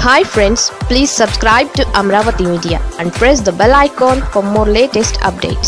Hi friends, please subscribe to Amaravathi Media and press the bell icon for more latest updates.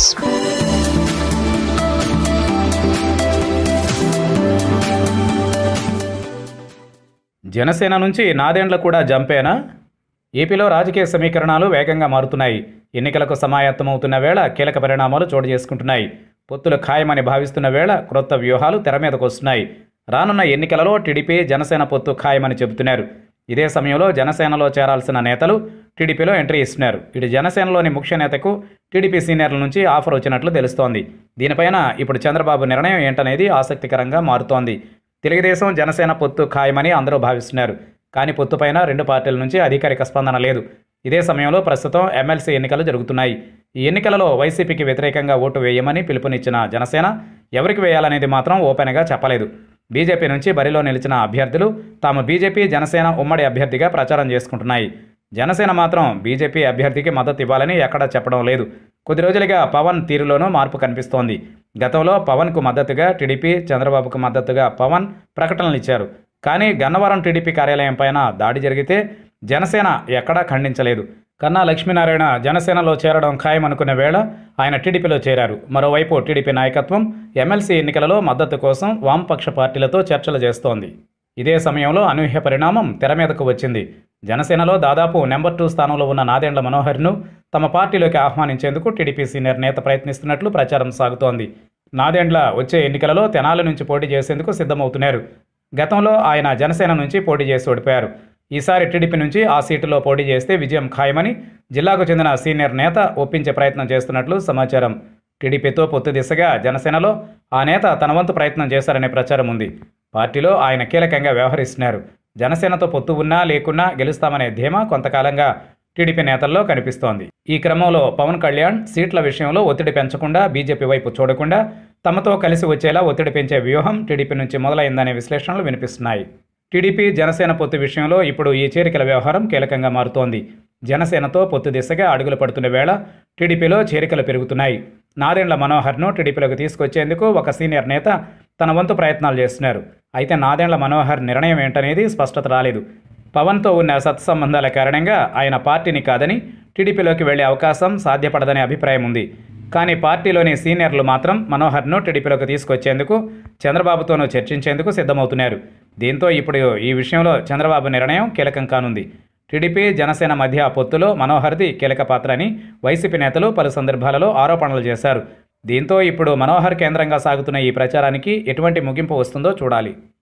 Janasena నుంచి నాదెండ్ల కూడా జంపేనా? ఏపీలో రాజకీయ సమీకరణాలు వేగంగా మారుతున్నాయి. ఎన్నికలకు సమాయత్తమవుతున్న వేళ కీలక పరిణామాలు చోటు చేసుకుంటున్నాయి. పొత్తులు ఖాయమని భావిస్తున్న వేళ క్రొత్త వ్యూహాలు తెర మీదకు వస్తున్నాయి. రానున్న ఎన్నికలలో టీడీపీ జనసేన పొత్తు ఖాయమని చెబుతున్నారు. ఇదే సమయంలో జనసేనలో చేరాల్సిన నేతలు టీడీపీలో ఎంట్రీ ఇస్తున్నారు. ఇటు జనసేనలోని ముఖ్య నేతకు టీడీపీ సీనియర్ల నుంచి ఆఫర్ వచ్చినట్లు తెలుస్తోంది. దీనిపైన ఇప్పుడు చంద్రబాబు నిర్ణయం ఏంటనేది ఆసక్తికరంగా మారుతోంది. తెలుగుదేశం జనసేన పొత్తు ఖాయమని అందరూ భావిస్తున్నారు. కానీ పొత్తుపైన రెండు పార్టీల నుంచి అధికారిక స్పందన లేదు. ఇదే సమయంలో ప్రస్తుతం ఎమ్మెల్సీ ఎన్నికలు జరుగుతున్నాయి. ఈ ఎన్నికలలో వైసీపీకి వ్యతిరేకంగా ఓటు వేయమని పిలుపునిచ్చిన జనసేన ఎవరికి వేయాలనేది మాత్రం ఓపెన్గా చెప్పలేదు. బీజేపీ నుంచి బరిలో నిలిచిన అభ్యర్థులు తాము బీజేపీ జనసేన ఉమ్మడి అభ్యర్థిగా ప్రచారం చేసుకుంటున్నాయి. జనసేన మాత్రం బీజేపీ అభ్యర్థికి మద్దతు ఇవ్వాలని ఎక్కడా చెప్పడం లేదు. కొద్ది రోజులుగా పవన్ తీరులోనూ మార్పు కనిపిస్తోంది. గతంలో పవన్కు మద్దతుగా టీడీపీ, చంద్రబాబుకు మద్దతుగా పవన్ ప్రకటనలు ఇచ్చారు. కానీ గన్నవరం టీడీపీ కార్యాలయం పైన దాడి జరిగితే జనసేన ఎక్కడా ఖండించలేదు. కన్నా లక్ష్మీనారాయణ జనసేనలో చేరడం ఖాయమనుకున్న వేళ ఆయన టీడీపీలో చేరారు. మరోవైపు టీడీపీ నాయకత్వం ఎమ్మెల్సీ ఎన్నికలలో మద్దతు కోసం వామపక్ష పార్టీలతో చర్చలు చేస్తోంది. ఇదే సమయంలో అనూహ్య పరిణామం తెర మీదకు వచ్చింది. జనసేనలో దాదాపు నెంబర్ 2 స్థానంలో ఉన్న నాదెండ్ల మనోహర్ను తమ పార్టీలోకి ఆహ్వానించేందుకు టీడీపీ సీనియర్ నేత ప్రయత్నిస్తున్నట్లు ప్రచారం సాగుతోంది. నాదెండ్ల వచ్చే ఎన్నికలలో తెనాలి నుంచి పోటీ చేసేందుకు సిద్ధమవుతున్నారు. గతంలో ఆయన జనసేన నుంచి పోటీ చేసి ఓడిపోయారు. ఈసారి టీడీపీ నుంచి ఆ సీటులో పోటీ చేస్తే విజయం ఖాయమని జిల్లాకు చెందిన సీనియర్ నేత ఒప్పించే ప్రయత్నం చేస్తున్నట్లు సమాచారం. టీడీపీతో పొత్తు దిశగా జనసేనలో ఆ నేత తన వంతు ప్రయత్నం చేశారనే ప్రచారం ఉంది. పార్టీలో ఆయన కీలకంగా వ్యవహరిస్తున్నారు. జనసేనతో పొత్తు ఉన్నా లేకున్నా గెలుస్తామనే ధీమా కొంతకాలంగా టీడీపీ నేతల్లో కనిపిస్తోంది. ఈ క్రమంలో పవన్ కళ్యాణ్ సీట్ల విషయంలో ఒత్తిడి పెంచకుండా, బీజేపీ వైపు చూడకుండా తమతో కలిసి వచ్చేలా ఒత్తిడి పెంచే వ్యూహం టీడీపీ నుంచి మొదలైందనే విశ్లేషణలు వినిపిస్తున్నాయి. టీడీపీ జనసేన పొత్తు విషయంలో ఇప్పుడు ఈ చేరికల వ్యవహారం కీలకంగా మారుతోంది. జనసేనతో పొత్తు దిశగా అడుగులు పడుతున్న వేళ టీడీపీలో చేరికలు పెరుగుతున్నాయి. నాదెండ్ల మనోహర్ను టీడీపీలోకి తీసుకొచ్చేందుకు ఒక సీనియర్ నేత తన వంతు ప్రయత్నాలు చేస్తున్నారు. అయితే నాదెండ్ల మనోహర్ నిర్ణయం ఏంటనేది స్పష్టత రాలేదు. పవన్తో ఉన్న సత్సంబంధాల కారణంగా ఆయన పార్టీని కాదని టీడీపీలోకి వెళ్లే అవకాశం సాధ్యపడదనే అభిప్రాయం ఉంది. కానీ పార్టీలోని సీనియర్లు మాత్రం మనోహర్ను టీడీపీలోకి తీసుకొచ్చేందుకు చంద్రబాబుతోనూ చర్చించేందుకు సిద్ధమవుతున్నారు. దీంతో ఇప్పుడు ఈ విషయంలో చంద్రబాబు నిర్ణయం కీలకం కానుంది. టీడీపీ జనసేన మధ్య పొత్తులో మనోహర్ది కీలక పాత్ర అని వైసీపీ నేతలు పలు సందర్భాలలో ఆరోపణలు చేశారు. దీంతో ఇప్పుడు మనోహర్ కేంద్రంగా సాగుతున్న ఈ ప్రచారానికి ఎటువంటి ముగింపు వస్తుందో చూడాలి.